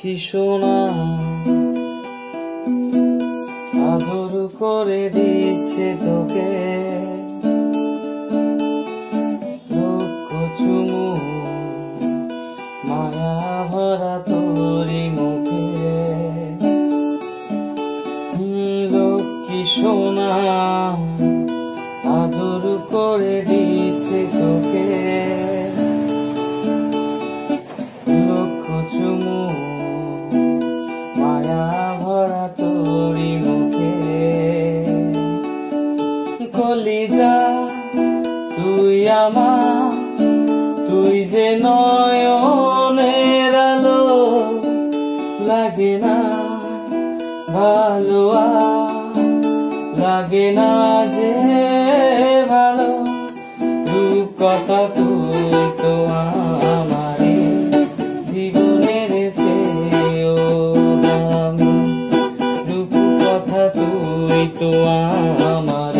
লক্ষ্মী সোনা আদর করে দিচ্ছে তোকে লক্ষ চুমু মায়া ভরা তোরি মুখে লক্ষ্মী সোনা আদর করে দিচ্ছে তোকে লক্ষ চুমু মায়া ভরা তোরি মুখে কলিজা তুই আমার তুই যে নয়নের আলো লাগে না ভালো লাগে না যে ভালো রূপ কথা তুই তো আমার জীবনের চেয়েও দামি রূপ কথা তুই তো আমার